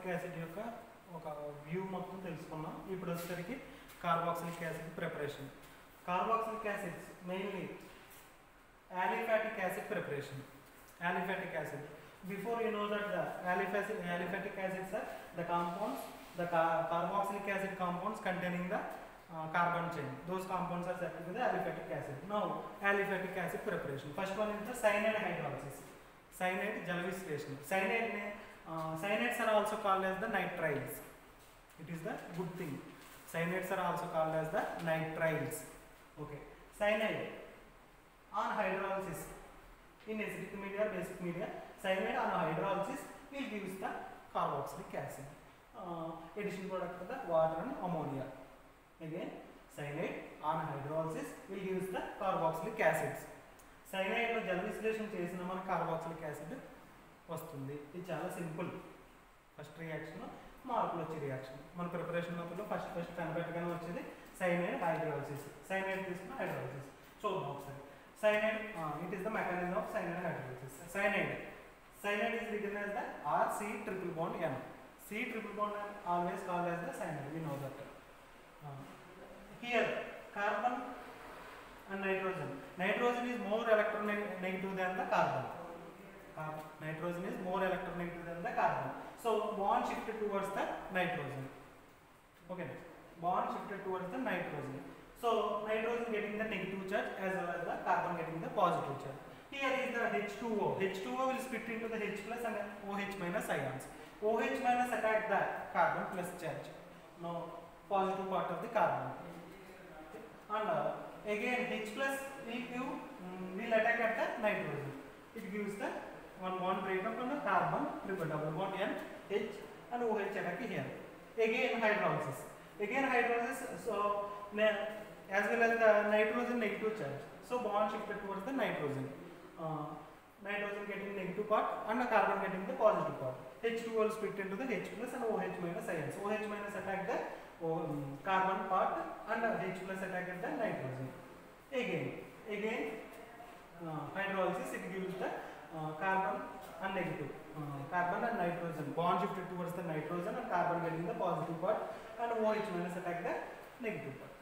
Carboxylic acid యొక్క ఒక view మొత్తం తెలుసుకున్నాం. ఇప్పుడు వచ్చేసరికి carboxylic acid preparation. Carboxylic acids mainly aliphatic acid preparation. Aliphatic acid. Before you know that the aliphatic acids are the compounds, the carboxylic acid compounds containing the carbon chain. Those compounds are said to be the aliphatic acid. Now aliphatic acid preparation. First one is the cyanide hydrolysis. Cyanide jalavisylation. Cyanides are also called as the nitriles. It is the good thing. Cyanides are also called as the nitriles. Okay. Cyanide on hydrolysis in acidic media or basic media, cyanide on hydrolysis will give us the carboxylic acid. Addition product of the water and ammonia. Again, cyanide on hydrolysis will give us the carboxylic acids. Cyanide lo jalavisylation chesina mana carboxylic acid vastundi. Idi chala simple. First reaction మార్పులు వచ్చే reaction. మన preparation లో first కనబెట్టగానే వచ్చేది cyanide hydrolysis. Cyanide తీసుకున్న hydrolysis. చూద్దాం ఒకసారి. Cyanide, it is the mechanism of cyanide hydrolysis. Cyanide is written as the RC triple bond N. C triple bond N always called as the cyanide. We know that. Here, carbon and nitrogen. Nitrogen is more electronegative than the carbon. Nitrogen is more electronegative than the carbon. So bond shifted towards the nitrogen. Okay, bond shifted towards the nitrogen. So nitrogen getting the negative charge as well as the carbon getting the positive charge. Here is the H2O. H2O will split into the H plus and OH minus ions. OH minus attack the carbon plus charge. Now positive part of the carbon. And again H plus will attack at the nitrogen. It gives the one bond breakup on the carbon, triple double bond N, H and OH attack here. Again hydrolysis. So as well as the nitrogen negative charge. So bond shifted towards the nitrogen. Nitrogen getting negative part and the carbon getting the positive part. H2O will split into the H plus and OH minus ions. OH minus attack the carbon part and H plus attack the nitrogen. Again hydrolysis, it gives the carbon and negative. Carbon and nitrogen. Bond shifted towards the nitrogen and carbon getting the positive part and OH minus attack the negative part.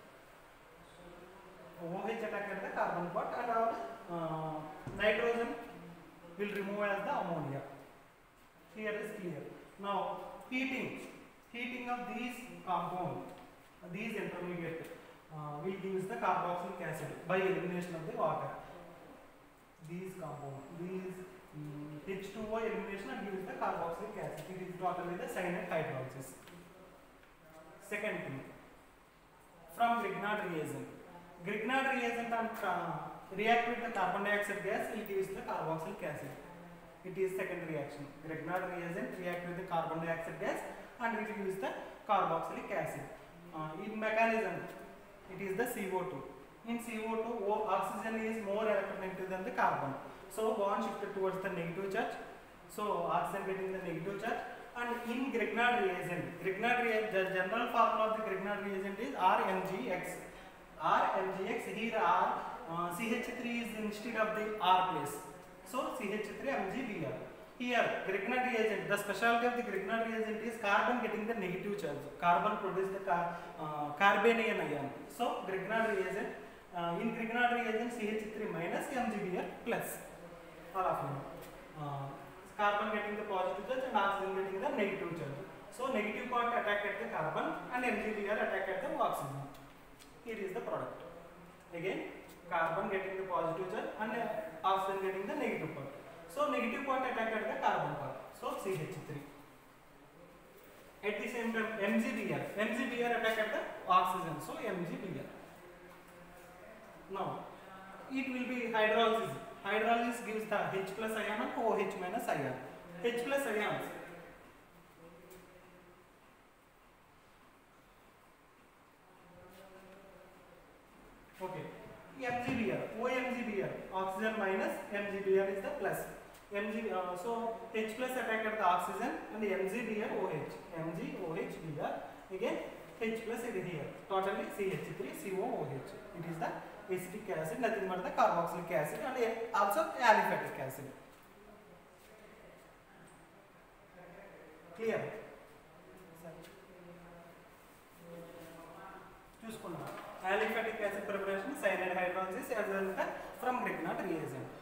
OH attack at the carbon part and nitrogen will remove as the ammonia. Here is clear. Now heating of these compound, these intermediate will give the carboxylic acid by elimination of the water. These compound, these H2O elimination and gives the carboxylic acid. It is totally the cyanide hydrolysis. Second thing, from Grignard reagent. Grignard reagent and react with the carbon dioxide gas will give the carboxylic acid. It is second reaction. Grignard reagent react with the carbon dioxide gas and it gives the carboxylic acid. In mechanism, it is the CO2. In CO2, oxygen is more electronegative than the carbon. So bond shifted towards the negative charge. So oxygen getting the negative charge. And in Grignard reagent, the general formula of the Grignard reagent is RMgX. RMgX, here CH3 is instead of the R place. So CH3MgBr. Here Grignard reagent, the specialty of the Grignard reagent is carbon getting the negative charge. Carbon produces the carbanion ion. So Grignard reagent, in Grignard reagent CH3 minus MgBr plus. All of them. Carbon getting the positive charge and oxygen getting the negative charge. So negative part attack at the carbon and MgBr attack at the oxygen. Here is the product. Again, carbon getting the positive charge and oxygen getting the negative part. So negative part attack at the carbon part. So CH3. At the same time, MgBr attack at the oxygen. So MgBr. Now, it will be hydrolysis. Hydrolysis gives the H plus ion and OH minus ion. H plus ions. Okay. MgBr, OMgBr, oxygen minus MgBr is the plus. So H plus attack at the oxygen and the MgBr OH. MgOHBr. Again H plus is here. Totally CH3COOH. It is the acetic acid, nothing but the carboxylic acid and also aliphatic acid. Clear? చూసుకున్నాం. Aliphatic acid preparation, cyanide hydrolysis as well as from Grignard reagent.